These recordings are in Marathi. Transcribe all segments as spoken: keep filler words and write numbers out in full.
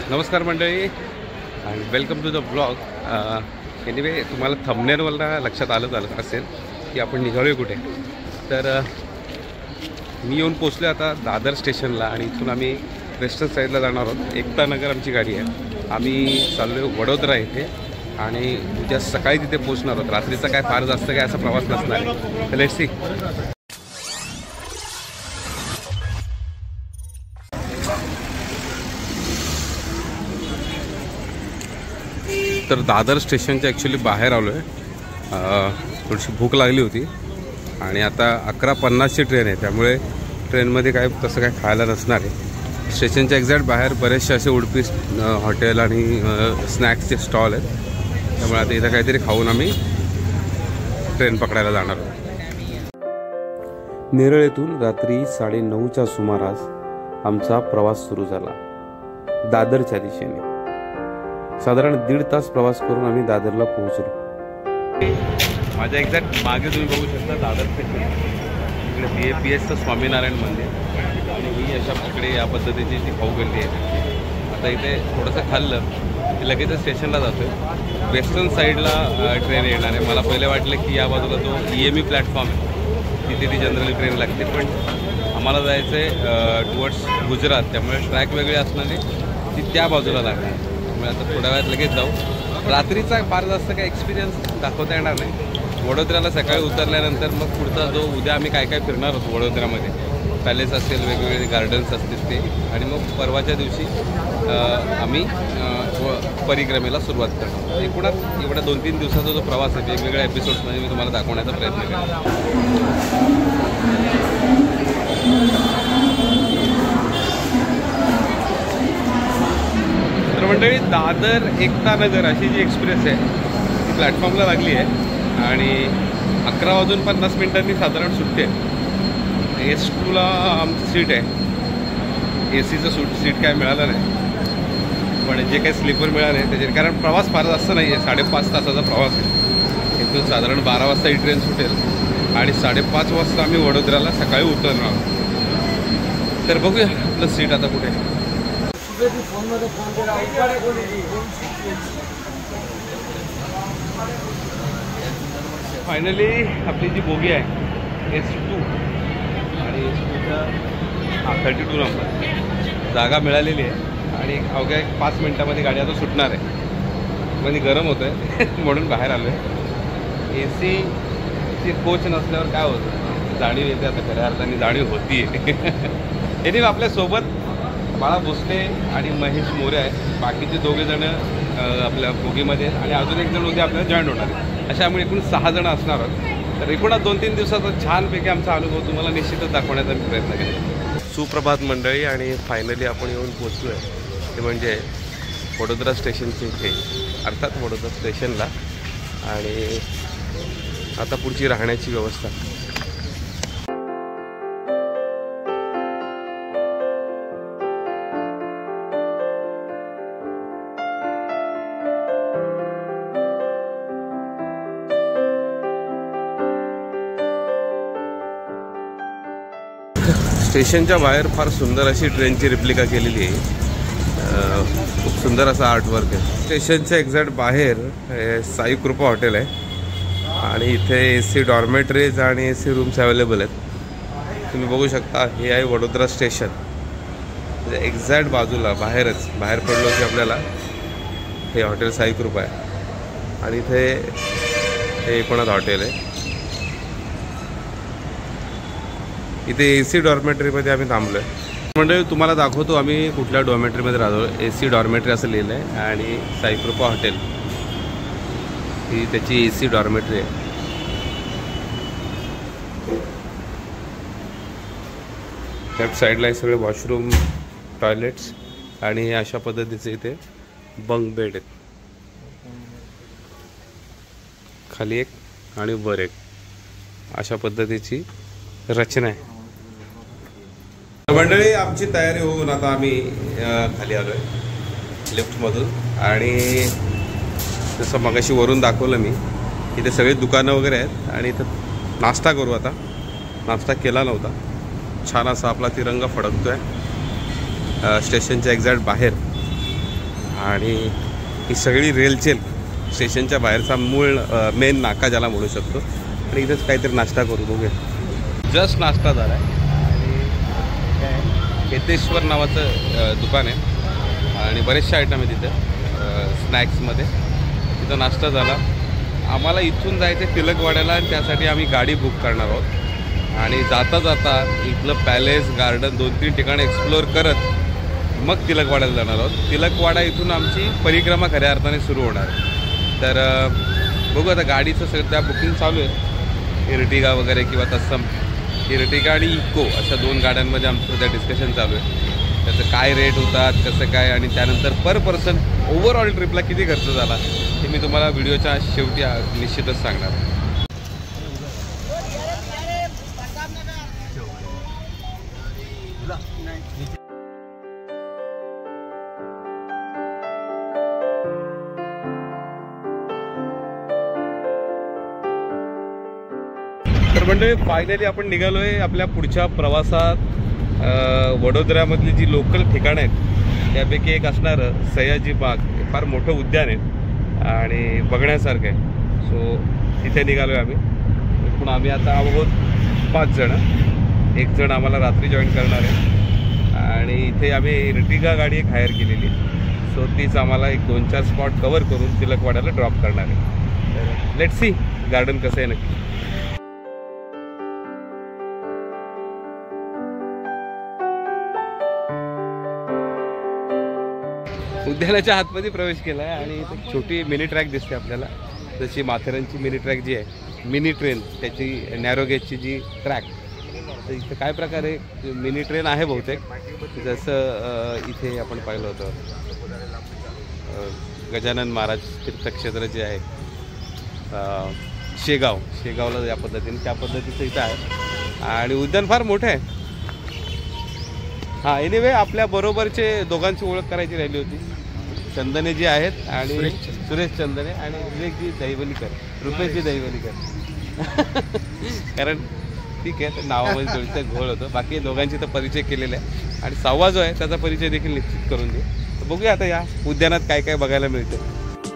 नमस्कार मंडळी आणि welcome to the blog. Anyway तुम्हाला थंबनेलवरनं लक्षात आलं झालं असेल की आपण निघालो कुठे. तर मी येऊन पोचलो आता दादर स्टेशनला आणि इथून आम्ही वेस्टर्न साईडला जाणार आहोत. एकता नगर आमची गाडी आहे. आम्ही चाललो आहे वडोदरा इथे आणि उद्या सकाळी तिथे पोचणार आहोत. रात्रीचा काय फार जास्त काय असा प्रवास नसणार आहे. Let's see. तर दादर स्टेशनच्या ॲक्च्युली बाहेर आलो आहे. थोडीशी भूक लागली होती आणि आता अकरा पन्नासची ट्रेन आहे, त्यामुळे ट्रेनमध्ये काय तसं काय खायला नसणार आहे. स्टेशनच्या एक्झॅक्ट बाहेर बरेचसे असे उडपी हॉटेल आणि स्नॅक्सचे स्टॉल आहेत, त्यामुळे आता इथं काहीतरी खाऊन आम्ही ट्रेन पकडायला जाणार आहोत. नेरळ येथून रात्री साडेनऊच्या सुमारास आमचा प्रवास सुरू झाला दादरच्या दिशेने. साधारण दीड तास प्रवास करून आम्ही दादरला पोहोचलो. माझ्या एक्झॅक्ट मागे तुम्ही बघू शकता दादर स्टेशन. इकडे बी ए पी एसचं स्वामीनारायण मंदिर आणि ही अशा इकडे या पद्धतीची जी खाऊ गल्ली आहे. आता इथे थोडंसं खाल्लं की लगेच स्टेशनला जातो आहे. वेस्टर्न साईडला ट्रेन येणार आहे. मला पहिले वाटलं की या बाजूला जो ई एम ई प्लॅटफॉर्म आहे तिथे ती जनरली ट्रेन लागते, पण आम्हाला जायचं आहे टुवर्ड्स गुजरात, त्यामुळे ट्रॅक वेगळे असणारे ती त्या बाजूला लागणार. आता थोड्या वेळात लगेच जाऊ. रात्रीचा फार जास्त काही एक्सपिरियन्स दाखवता येणार नाही. वडोदऱ्याला सकाळी उतरल्यानंतर मग पुढचा जो उद्या आम्ही काय काय फिरणार होतो वडोदऱ्यामध्ये, पॅलेस असेल, वेगवेगळे गार्डन्स असतील ते, आणि मग परवाच्या दिवशी आम्ही परिक्रमेला सुरुवात करणार. एकूणच एवढ्या दोन तीन दिवसाचा जो प्रवास आहे वेगवेगळ्या एपिसोड्समध्ये मी तुम्हाला दाखवण्याचा प्रयत्न करेन. तर मंडळी, दादर एकता नगर अशी जी एक्सप्रेस आहे ती प्लॅटफॉर्मला लागली आहे आणि अकरा वाजून पन्नास मिनिटांनी साधारण सुटते. एस टूला आमची सीट आहे. ए सीचं सूट सीट काय मिळालं नाही, पण जे काही स्लीपर मिळाले त्याचे, कारण प्रवास फार जास्त नाही आहे. साडेपाच तासाचा प्रवास आहे. इथून साधारण बारा वाजता ही ट्रेन सुटेल आणि साडेपाच वाजता आम्ही वडोदऱ्याला सकाळी उतरणार आहोत. तर बघूया आपलं सीट आता कुठे. फायनली आपली जी बोगी आहे एस टू आणि एस टूच्या हा थर्टी टू नंबर जागा मिळालेली आहे आणि अवघ्या एक पाच मिनटामध्ये गाडी आता सुटणार आहे. म्हणजे गरम होतं आहे म्हणून बाहेर आलो आहे. ए सीची कोच नसल्यावर काय होतं, जाणीव येते. आता खऱ्या अर्थाने जाणीव होती आहे. यांनी आपल्यासोबत बाळा भोसले आणि महेश मोरे आहेत. बाकीचे दोघे जण आपल्या बोगीमध्ये आणि अजून एक जण उद्या आपल्याला जॉईन होणार आहे. अशामुळे एकूण सहा जण असणार आहोत. तर एकूणच दोन तीन दिवसाचा छानपैकी आमचा अनुभव तुम्हाला निश्चितच दाखवण्याचा मी प्रयत्न केला. सुप्रभात मंडळी, आणि फायनली आपण येऊन पोचलो आहे ते म्हणजे वडोदरा स्टेशनचे इथे, अर्थात वडोदरा स्टेशनला. आणि आता पुढची राहण्याची व्यवस्था. स्टेशनच्या बाहेर फार सुंदर अशी ट्रेनची रिप्लिका केलेली आहे. खूप सुंदर असा आर्टवर्क आहे. स्टेशनच्या एक्झॅक्ट बाहेर साई कृपा हॉटेल आहे आणि इथे ए सी डॉर्मेटरीज आणि ए सी रूम्स अवेलेबल आहेत. तुम्ही बघू शकता. हे आहे वडोदरा स्टेशन. एक्झॅक्ट बाजूला बाहेरच बाहेर पडलो की आपल्याला हे हॉटेल साई कृपा आहे आणि इथे हे एकूणच हॉटेल आहे. इथे ए सी डॉर्मेटरीमध्ये आम्ही थांबलो आहे. म्हणजे तुम्हाला दाखवतो आम्ही कुठल्या डॉर्मेटरीमध्ये राहतो. ए सी डॉर्मेटरी असं लिहिलं आहे आणि साईकृपा हॉटेल ही त्याची ए सी डॉर्मेटरी आहे. लेफ्ट साईडला हे सगळे वॉशरूम, टॉयलेट्स आणि अशा पद्धतीचे इथे बंक बेड आहेत. खाली एक आणि वर एक अशा पद्धतीची रचना आहे. मंडळी, आमची तयारी होऊन आता आम्ही खाली आलो आहे लिफ्टमधून. आणि जसं मगाशी वरून दाखवलं मी, इथे सगळी दुकानं वगैरे आहेत आणि इथं नाश्ता करू. आता नाश्ता केला नव्हता. छान असा आपला तिरंगा फडकतो आहे स्टेशनच्या एक्झॅक्ट बाहेर. आणि ही सगळी रेलचेल स्टेशनच्या बाहेरचा मूळ मेन नाका ज्याला म्हणू शकतो. आणि इथंच काहीतरी नाश्ता करू बघूया. जस्ट नाश्ता झाला आहे आणि काय केतेश्वर नावाचं दुकान आहे आणि बरेचसे आयटम आहे तिथं स्नॅक्समध्ये. तिथं नाश्ता झाला. आम्हाला इथून जायचं तिलकवाड्याला आणि त्यासाठी आम्ही गाडी बुक करणार आहोत. आणि जाता जाता इथलं पॅलेस गार्डन दोन तीन ठिकाणं एक्सप्लोअर करत मग तिलकवाड्याला जाणार आहोत. तिलकवाडा इथून आमची परिक्रमा खऱ्या अर्थाने सुरू होणार आहे. तर बघू आता गाडीचं सध्या बुकिंग चालू आहे. इर्टिगा वगैरे किंवा तत्सम. इर्टिगा आणि इको अशा दोन गाड्यांमध्ये आमचं सध्या डिस्कशन चालू आहे. त्याचं काय रेट होतात कसं काय आणि त्यानंतर पर पर्सन ओव्हरऑल ट्रिपला किती खर्च झाला हे मी तुम्हाला व्हिडिओच्या शेवटी निश्चितच सांगणार. तर म्हणजे फायनली आपण निघालो आहे आपल्या पुढच्या प्रवासात. वडोदऱ्यामधली जी लोकल ठिकाणं आहेत त्यापैकी एक असणारं सयाजी बाग. हे फार मोठं उद्यान आहे आणि बघण्यासारखं आहे. सो तिथे निघालो आहे आम्ही. पण आम्ही आता आहोत पाच जणं. एक जण आम्हाला रात्री जॉईन करणार आहे आणि इथे आम्ही इर्टिगा गाडी एक हायर केलेली. सो तीच आम्हाला एक दोन चार स्पॉट कवर करून तिलकवाड्याला ड्रॉप करणार आहे. तर लेट्स सी गार्डन कसं आहे नक्की. उद्यानाच्या आतमध्ये प्रवेश केला आहे आणि इथे छोटी मिनी ट्रॅक दिसते आपल्याला. जशी माथेरानची मिनी ट्रॅक जी आहे मिनी ट्रेन त्याची नॅरोगेजची जी ट्रॅक. तर इथं काय प्रकारे मिनी ट्रेन आहे बहुतेक. जसं इथे आपण पाहिलं होतं गजानन महाराज तीर्थक्षेत्र जे आहे शेगाव शेगावला या पद्धतीने त्या पद्धतीचं इथं आहे. आणि उद्यान फार मोठं आहे. हां एनिवे आपल्या बरोबरचे दोघांची ओळख करायची राहिली होती. चंदने जी आहेत आणि सुरेश चंदने आणि विवेकजी दैवलीकर रुपेशजी दैवलीकर. कारण ठीक आहे तर नावामध्ये थोडीचं घोळ होतं. बाकी दोघांची तर परिचय केलेला आहे आणि सहावा जो आहे त्याचा परिचय देखील निश्चित करून देऊ. तर बघूया आता या उद्यानात काय काय बघायला मिळतं.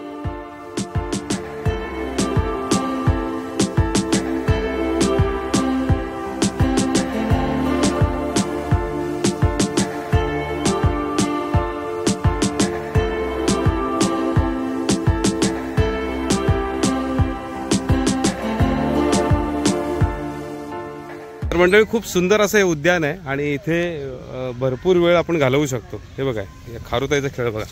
मंडळी खूप सुंदर असं हे उद्यान आहे आणि इथे भरपूर वेळ आपण घालवू शकतो. हे बघा खारुताईचा खेळ बघा.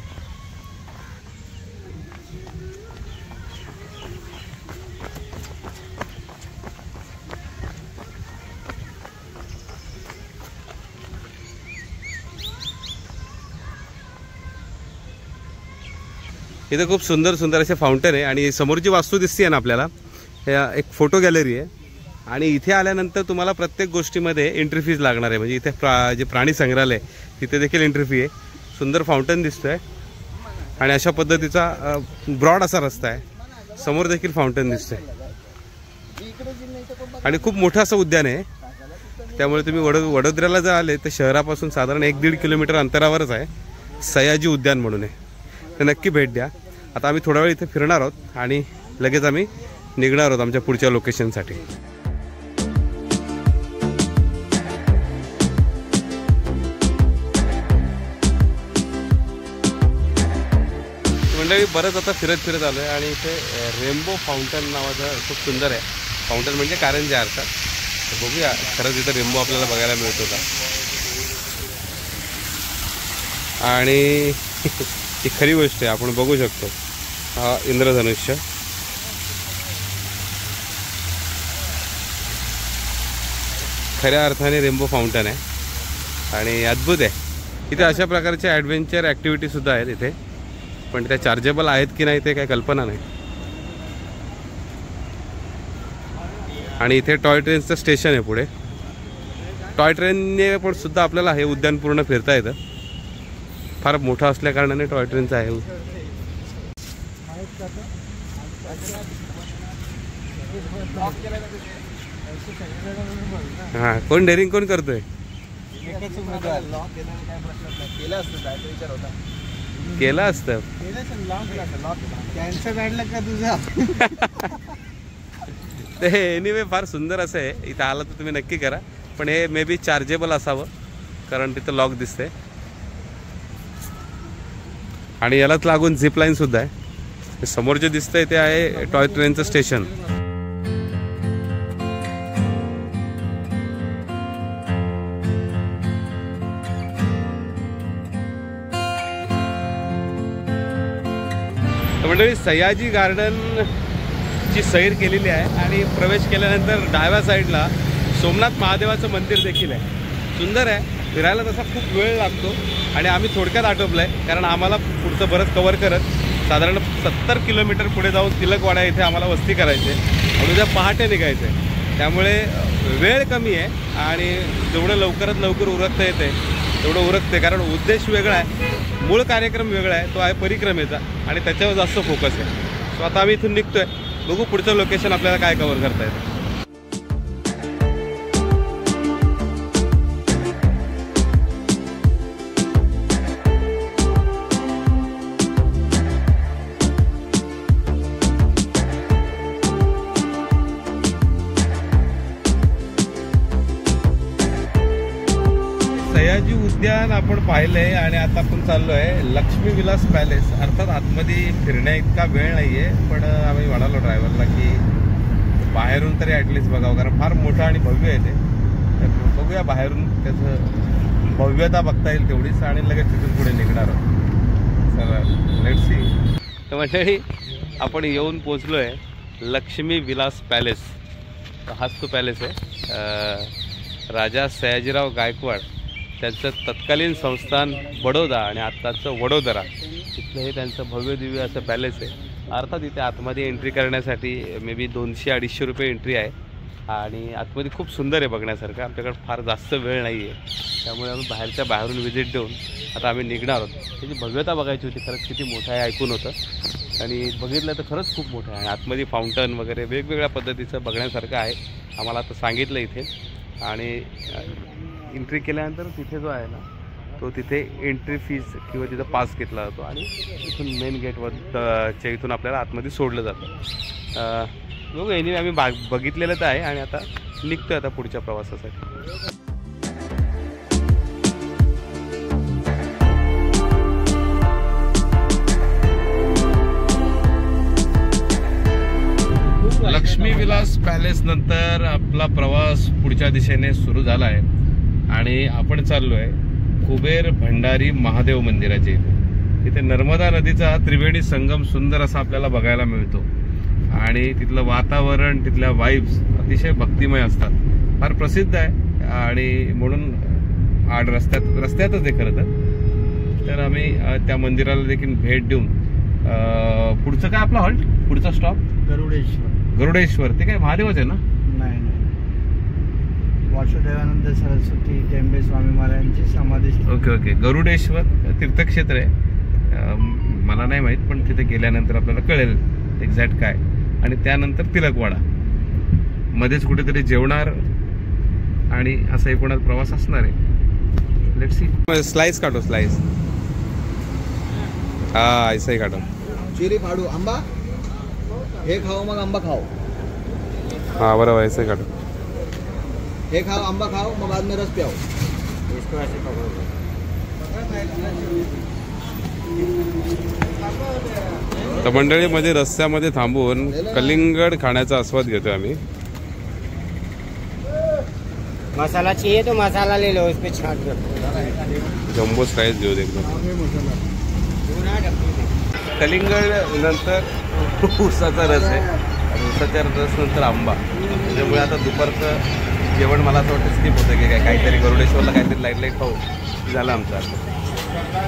इथे खूप सुंदर सुंदर असे फाउंटन आहे आणि समोरची वास्तू दिसते ना आपल्याला एक फोटो गॅलरी आहे. आणि इथे आल्यानंतर तुम्हाला प्रत्येक गोष्टीमध्ये एंट्री फीज लागणार आहे. म्हणजे इथे प्रा जे प्राणी संग्रहालय तिथे देखील एंट्री फी आहे. सुंदर फाउंटन दिसतं आहे आणि अशा पद्धतीचा ब्रॉड असा रस्ता आहे. समोर देखील फाउंटन दिसतं आहे आणि खूप मोठं असं उद्यान आहे. त्यामुळे तुम्ही वडो वडोदऱ्याला जर आले तर शहरापासून साधारण एक दीड किलोमीटर अंतरावरच आहे सयाजी उद्यान म्हणून आहे. तर नक्की भेट द्या. आता आम्ही थोडा वेळ इथे फिरणार आहोत आणि लगेच आम्ही निघणार आहोत आमच्या पुढच्या लोकेशनसाठी. मंडळी बरंच आता फिरत फिरत आलो आहे आणि इथे रेनबो फाउंटन नावाचं खूप सुंदर आहे. फाउंटन म्हणजे कारंजे अर्थात. तर बघूया खरंच इथं रेनबो आपल्याला बघायला मिळत होता. आणि ही खरी गोष्ट आहे आपण बघू शकतो. हा इंद्रधनुष्य खऱ्या अर्थाने रेनबो फाउंटन आहे आणि अद्भुत आहे. इथे अशा प्रकारचे ॲडव्हेंचर ॲक्टिव्हिटीसुद्धा आहेत इथे. पण त्या चार्जेबल आहेत की नाही ते काही कल्पना नाही. आणि इथे टॉय ट्रेनचं स्टेशन आहे पुढे. टॉय ट्रेनने पण सुद्धा आपल्याला हे उद्यान पूर्ण फिरता येतं. फार मोठं असल्या कारणाने टॉय ट्रेनचं आहे. हां कोण डेअरिंग कोण करतोय. केलं असतं. कॅन्सर काढलं का तुझा? ते एनिवे फार सुंदर असं आहे. इथं आलं तर तुम्ही नक्की करा. पण हे मे बी चार्जेबल असावं कारण तिथं लॉक दिसतंय. आणि यालाच लागून झिप लाईन सुद्धा आहे. समोर जे दिसतंय ते आहे टॉय ट्रेनचं स्टेशन. मंडळी सयाजी गार्डन ची सैर केलेली आहे आणि प्रवेश केल्यानंतर डाव्या साईडला सोमनाथ महादेवाचं मंदिर देखील आहे. सुंदर आहे. फिरायला तसा खूप वेळ लागतो आणि आम्ही थोडक्यात आटोपलं आहे कारण आम्हाला पुढचं बरंच कवर करत साधारण सत्तर किलोमीटर पुढे जाऊन तिलकवाडा इथे आम्हाला वस्ती करायची आहे आणि उद्या पहाटे निघायचं आहे. त्यामुळे वेळ कमी आहे आणि जेवढं लवकरात लवकर उरकता येते तेवढं उरकते कारण उद्देश वेगळा आहे. मूळ कार्यक्रम वेगळा आहे. तो आहे परिक्रमेचा आणि त्याच्यावर जास्त फोकस आहे. सो आता आम्ही इथून निघतो आहे. बघू पुढचं लोकेशन आपल्याला काय कवर करता येतं. सयाजी उद्यान आपण पाहिलंय आणि आता आपण चाललो आहे लक्ष्मी विलास पॅलेस. अर्थात आतमध्ये फिरण्या इतका वेळ नाहीये पण आम्ही म्हणालो ड्रायव्हरला की बाहेरून तरी ॲटलिस्ट बघावं कारण फार मोठं आणि भव्य आहे ते. तर बघूया बाहेरून त्याचं भव्यता बघता येईल तेवढीच आणि लगेच तिथून पुढे निघणार आहोत. चला लेट्स सी. तर मंडळी आपण येऊन पोचलो आहे लक्ष्मी विलास पॅलेस. हाच तो पॅलेस आहे. राजा सयाजीराव गायकवाड त्यांचं तत्कालीन संस्थान बडोदा आणि आत्ताचं वडोदरा तिथलं हे त्यांचं भव्य दिव्य असं पॅलेस आहे. अर्थात इथे आतमध्ये एंट्री करण्यासाठी मे बी दोनशे अडीचशे रुपये एंट्री आहे आणि आतमध्ये खूप सुंदर आहे बघण्यासारखं. आमच्याकडे फार जास्त वेळ नाही आहे त्यामुळे आम्ही बाहेरच्या बाहेरून व्हिजिट देऊन आता आम्ही निघणार आहोत. त्याची भव्यता बघायची होती. खरंच किती मोठं आहे ऐकून होतं आणि बघितलं तर खरंच खूप मोठं आहे. आणि आतमध्ये फाउंटन वगैरे वेगवेगळ्या पद्धतीचं बघण्यासारखं आहे. आम्हाला आता सांगितलं इथे आणि एंट्री केल्यानंतर तिथे जो आहे ना तो तिथे एंट्री फीज किंवा तिथं पास घेतला जातो आणि इथून मेन गेटवर इथून आपल्याला आतमध्ये सोडलं जातं. बघू एनिवे आम्ही बा बघितलेलं तर आहे आणि आता निघतो आता पुढच्या प्रवासासाठी. लक्ष्मी विलास पॅलेस नंतर आपला प्रवास पुढच्या दिशेने सुरू झाला आहे आणि आपण चाललो आहे कुबेर भंडारी महादेव मंदिराच्या इथे. इथे नर्मदा नदीचा त्रिवेणी संगम सुंदर असा आपल्याला बघायला मिळतो आणि तिथलं वातावरण तिथल्या वाईब्स अतिशय भक्तिमय असतात. फार प्रसिद्ध आहे आणि म्हणून आड रस्त्यात रस्त्यातच आहे खरं तर. तर आम्ही त्या मंदिराला देखील भेट देऊन पुढचं काय आपला हॉल्ट पुढचा स्टॉप गरुडेश्वर. गरुडेश्वर ते काय महादेवच आहे ना? नाही नाही वासुदेवानंद सरस्वती टेंबे स्वामी महाराजांची समाधी. ओके ओके गरुडेश्वर तीर्थक्षेत्र आहे. मला नाही माहीत पण तिथे गेल्यानंतर आपल्याला कळेल एक्झॅक्ट काय. आणि त्यानंतर तिलकवाडा मध्येच कुठेतरी जेवणार आणि असा एकूणच प्रवास असणार आहे. Let's see. स्लाइस काढो स्लाइस. हा ऐसाही काढो. चिरी फाडू आंबा हे खाओ मग आंबा खाओ. हाँ बराबर ऐसे काटो. हे खाओ आंबा खाओ मग बाद में रस पियाओ. इसको ऐसे पकड़ो. तर मंडळीमध्ये रस्त्यामध्ये थांबून कलिंगड खाण्याचा आस्वाद घेतो आम्ही. मसाला चाहिए तो मसाला ले लो उसपे छाट कर. जम्बो स्लाइस देऊ दे एकदम. कलिंगड नंतर ऊसाचा रस आहे आणि ऊसाच्या रस नंतर आंबा. त्याच्यामुळे आता दुपारचं जेवण मला असं वाटतं स्किप होतं की काय काहीतरी गरुडेश्वरला काहीतरी लाईट लाईट खाऊ झालं आमचं आता.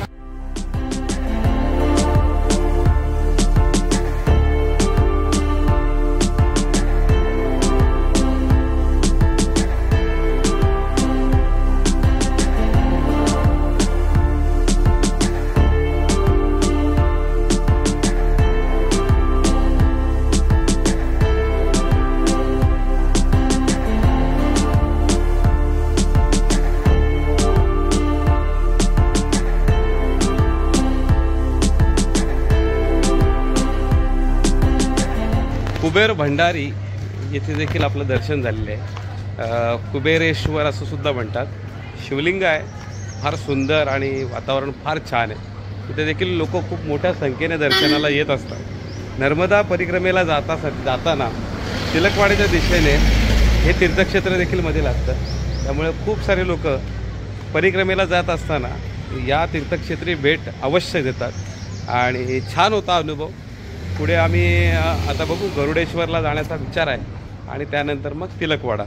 कुबेर भंडारी येथे देखील आपलं दर्शन झालेलं आहे. कुबेरेश्वर असं सुद्धा म्हणतात. शिवलिंग आहे, फार सुंदर आणि वातावरण फार छान आहे. तिथे देखील लोक खूप मोठ्या संख्येने दर्शनाला येत असतात. नर्मदा परिक्रमेला जाता जाताना तिलकवाड्याच्या दिशेने हे तीर्थक्षेत्र देखील मध्ये लागतं. त्यामुळे खूप सारे लोक परिक्रमेला जात असताना या तीर्थक्षेत्री भेट अवश्य देतात आणि छान होता अनुभव. पुढे आम्ही आता बघू, गरुडेश्वरला जाण्याचा विचार आहे आणि त्यानंतर मग तिलकवाडा.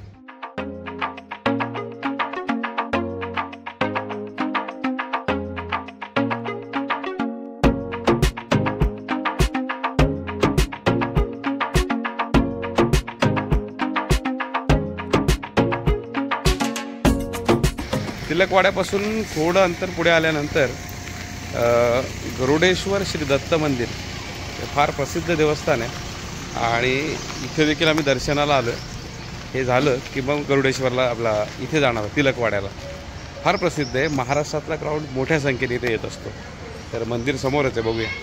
तिलकवाड्यापासून थोडं अंतर पुढे आल्यानंतर गरुडेश्वर श्री दत्त मंदिर हे फार प्रसिद्ध देवस्थान आहे आणि इथे देखील आम्ही दर्शनाला आलो. हे झालं की मग गरुडेश्वरला आपला इथे जाणार तिलकवाड्याला. फार प्रसिद्ध आहे. महाराष्ट्रातला क्राऊड मोठ्या संख्येने इथे येत असतो. तर मंदिर समोरच आहे, बघूया.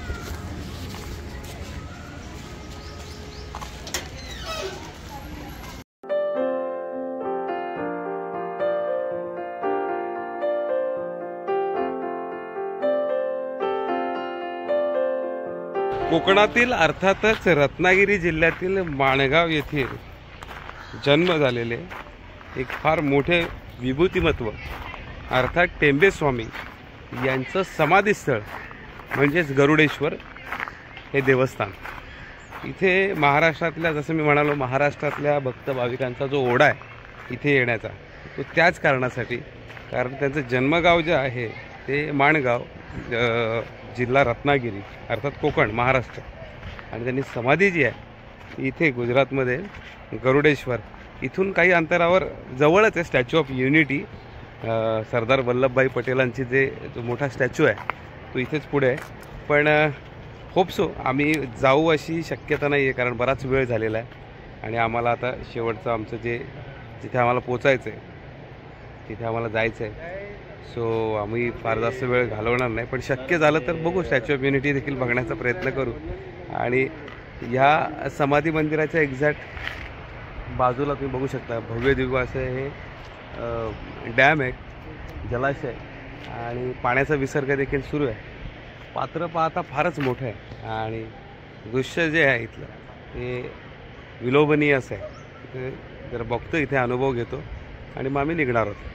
कोकणातील अर्थातच रत्नागिरी जिल्ह्यातील माणगाव येथे जन्म झालेले एक फार मोठे विभूतिमत्व अर्थात टेंबेस्वामी यांचं समाधीस्थळ म्हणजेच गरुडेश्वर हे देवस्थान. इथे महाराष्ट्रातल्या, जसं मी म्हणालो, महाराष्ट्रातल्या भक्त भाविकांचा जो ओढा आहे इथे येण्याचा, तो त्याच कारणासाठी. कारण त्यांचं जन्मगाव जे आहे ते माणगाव, जिल्हा रत्नागिरी अर्थात कोकण, महाराष्ट्र. आणि त्यांनी समाधी जी आहे इथे गुजरातमध्ये गरुडेश्वर, इथून काही अंतरावर जवळच आहे Statue of Unity. Sardar Vallabhbhai पटेलांची जे जो मोठा स्टॅच्यू आहे तो इथेच पुढे आहे. पण होपसो आम्ही जाऊ अशी शक्यता नाही आहे, कारण बराच वेळ झालेला आहे आणि आम्हाला आता शेवटचं आमचं जे जिथे आम्हाला पोचायचं आहे तिथे आम्हाला जायचं आहे. सो आम्ही फार जास्त वेळ घालवणार नाही, पण शक्य झालं तर बघू, स्टॅच्यू ऑफ युनिटी देखील बघण्याचा प्रयत्न करू. आणि ह्या समाधी मंदिराच्या एक्झॅक्ट बाजूला तुम्ही बघू शकता भव्य दिव्य असं हे डॅम आहे, जलाशय, आणि पाण्याचा विसर्ग देखील सुरू आहे. पात्र पाहता फारच मोठं आहे आणि दृश्य जे आहे इथलं हे विलोभनीय असं आहे. ते जर बघतो इथे अनुभव घेतो आणि मग आम्ही निघणार आहोत.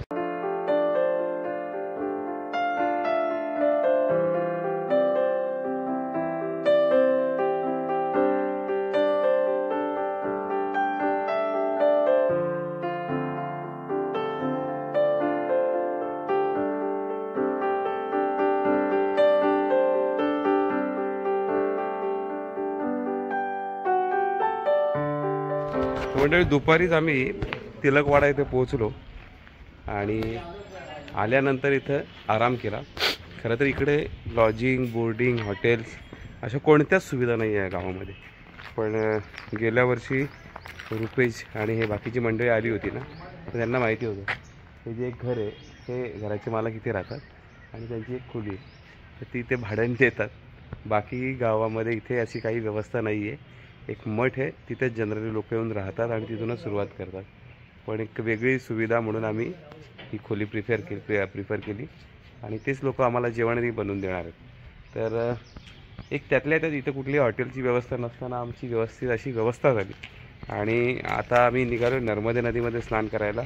मंडळी, दुपारीच आम्ही तिलकवाडा इथे पोहोचलो आणि आल्यानंतर इथं आराम केला. खरं तर इकडे लॉजिंग, बोर्डिंग, हॉटेल्स अशा कोणत्याच सुविधा नाही आहे गावामध्ये. पण गेल्या वर्षी रुपेश आणि हे बाकीची मंडळी आली होती ना, तर त्यांना माहिती होतं हे जे एक घर आहे हे घराचे मालक इथे राहतात आणि त्यांची एक खोली आहे, तर ती इथे भाड्याने देतात. बाकी गावामध्ये इथे अशी काही व्यवस्था नाही आहे. एक मठ आहे, तिथेच जनरली लोक येऊन राहतात आणि तिथूनच सुरुवात करतात. पण एक वेगळी सुविधा म्हणून आम्ही ही खोली प्रिफेअर केली प्रिफर केली आणि तेच लोक आम्हाला जेवणही बनवून देणार आहेत. तर एक त्यातल्या त्यात इथं कुठली हॉटेलची व्यवस्था नसताना आमची व्यवस्थित अशी व्यवस्था झाली आणि आता आम्ही निघालो नर्मदे नदीमध्ये स्नान करायला.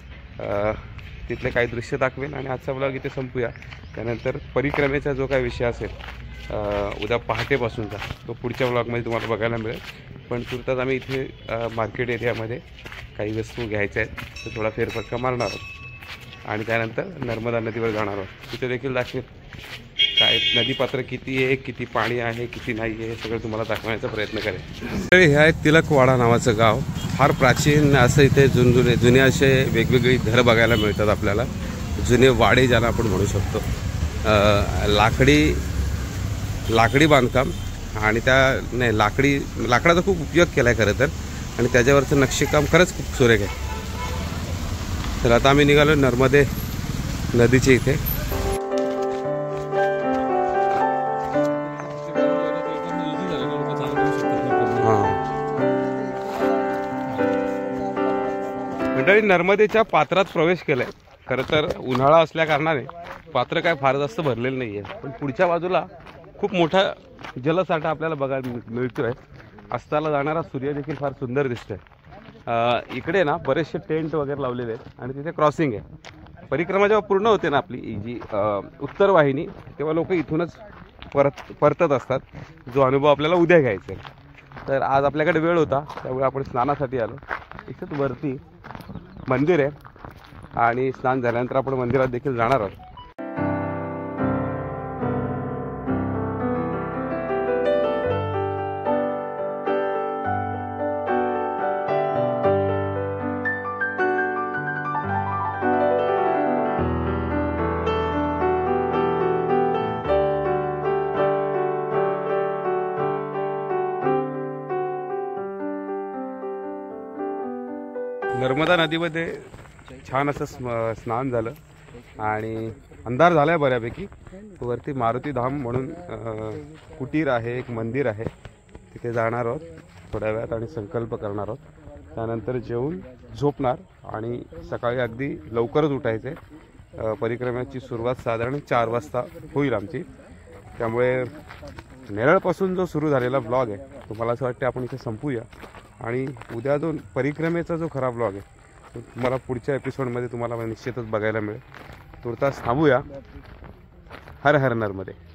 तिथले काही दृश्य दाखवेन आणि आजचा ब्लॉग इथे संपूया. त्यानंतर परिक्रमेचा जो काही विषय असेल उद्या पहाटेपासूनचा तो पुढच्या ब्लॉगमध्ये तुम्हाला बघायला मिळेल. पण तुर्तास आम्ही इथे मार्केट एरियामध्ये काही वस्तू घ्यायच्या आहेत, तर थोडा फेरफटका मारणार आहोत आणि त्यानंतर नर्मदा नदीवर जाणार आहोत. तिथे देखील दाखवेल काय नदीपात्र किती आहे, किती पाणी आहे, किती नाही आहे, हे सगळं तुम्हाला दाखवण्याचा प्रयत्न करेल. हे आहे तिलकवाडा नावाचं गाव. फार प्राचीन असं इथे जुन जुने जुने असे वेगवेगळी घरं बघायला मिळतात आपल्याला. जुने वाडे ज्याला आपण म्हणू शकतो. लाकडी लाकडी बांधकाम आणि त्या नाही लाकडी लाकडाचा खूप उपयोग केला आहे खरं तर, आणि त्याच्यावरचं नक्षीकाम खरंच खूप सुरेख आहे. तर आता आम्ही निघालो नर्मदे नदीच्या इथे. मंडळी नर्मदेच्या पात्रात प्रवेश केलाय. खरं तर उन्हाळा असल्या कारणाने पात्र काय फार जास्त भरलेलं नाही आहे, पण पुढच्या बाजूला खूप मोठा जलसाठा आपल्याला बघायला मिळतोय. अस्ताला जाणारा सूर्य देखील फार सुंदर दिसतोय. इकडे ना बरेचसे टेंट वगैरे लावलेले आहेत आणि तिथे क्रॉसिंग आहे. परिक्रमा जेव्हा पूर्ण होते ना आपली जी उत्तर वाहिनी, तेव्हा लोक इथूनच परत परतत असतात. जो अनुभव आपल्याला उद्या घ्यायचा आहे. तर आज आपल्याकडे वेळ होता त्यामुळे आपण स्नानासाठी आलो. इथेच वरती मंदिर आहे आणि स्नान झाल्यानंतर आपण मंदिरात देखील जाणार आहोत. नर्मदा नदीमध्ये छान असं स्नान झालं आणि अंधार झालाय बऱ्यापैकी. वरती मारुती धाम म्हणून कुटीर आहे, एक मंदिर आहे, तिथे जाणार आहोत थोड्या वेळात आणि संकल्प करणार आहोत. त्यानंतर जेवून झोपणार आणि सकाळी अगदी लवकरच उठायचे. परिक्रमेची सुरुवात साधारण चार वाजता होईल आमची. त्यामुळे नेरळपासून जो सुरू झालेला ब्लॉग आहे तो मला असं वाटते आपण इथे संपूया आणि उद्या जो परिक्रमेचा जो खरा ब्लॉग आहे तो तुम्हाला पुढच्या एपिसोडमध्ये तुम्हाला निश्चितच बघायला मिळेल. तुर्तास थांबूया. हर हर नर्मदे.